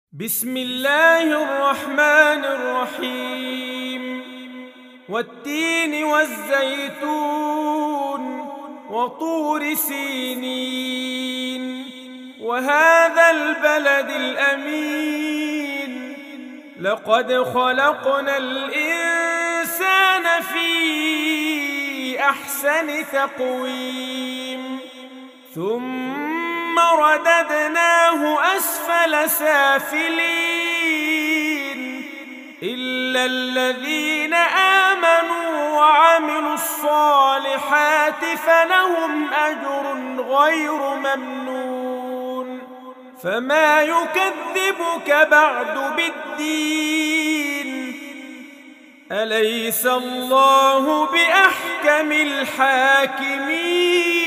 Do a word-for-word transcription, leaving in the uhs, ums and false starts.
بسم الله الرحمن الرحيم والتين والزيتون وطور سينين وهذا البلد الأمين لقد خلقنا الإنسان في أحسن تقويم ثم رددناه أسفل سافلين إلا الذين آمنوا وعملوا الصالحات فلهم أجر غير ممنون فما يكذبك بعد بالدين أليس الله بأحكم الحاكمين